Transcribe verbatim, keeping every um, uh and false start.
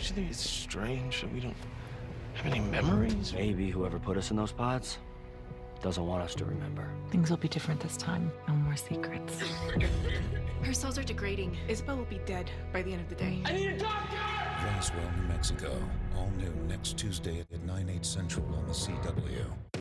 Don't you think it's strange that we don't have any memories? Maybe whoever put us in those pods doesn't want us to remember. Things will be different this time. No more secrets. Her cells are degrading. Isabel will be dead by the end of the day. I need a doctor! Roswell, New Mexico. All new next Tuesday at nine, eight central on the C W.